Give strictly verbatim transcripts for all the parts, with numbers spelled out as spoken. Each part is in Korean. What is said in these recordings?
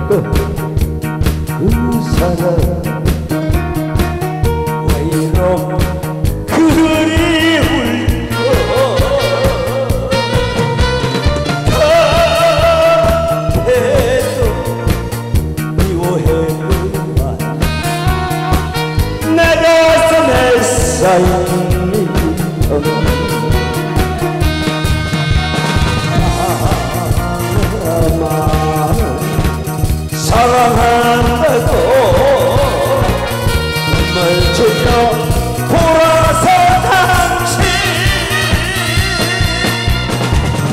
그 사람 왜 이렇게 그리울까 곁에도 미워해만 내 가슴에 쌓인 사랑한다고 눈물 흘려 돌아서 당신 네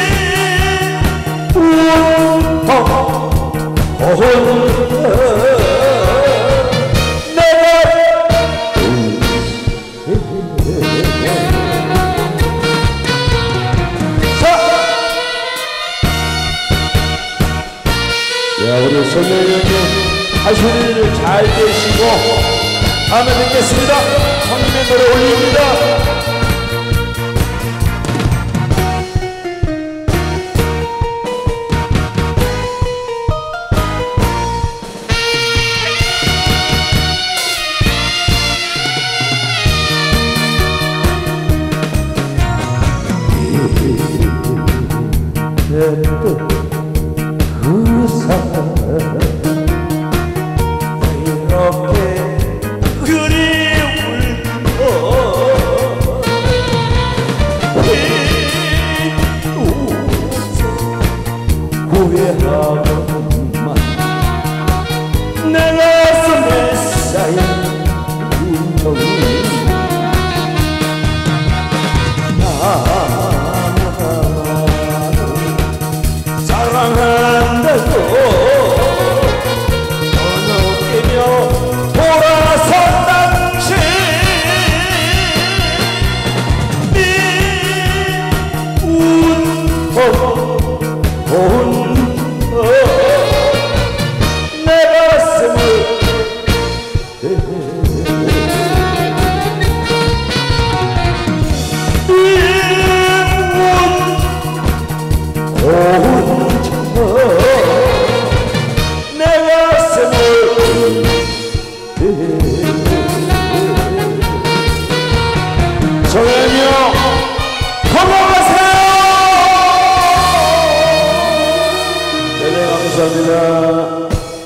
울어 혼자 내가 자, 우리 손녀님 하시는 일을 잘 되시고 다음에 뵙겠습니다. 성님의 노래 올립니다. 그 사람 이렇게 그리울까 후회하고만 내 가슴에 쌓인 운동이 사랑한다고 어느 깨며 돌아선 당신 네 운동 혼자 내 가슴을 내 가슴을 정현이요 건강하세요. 네, 감사합니다.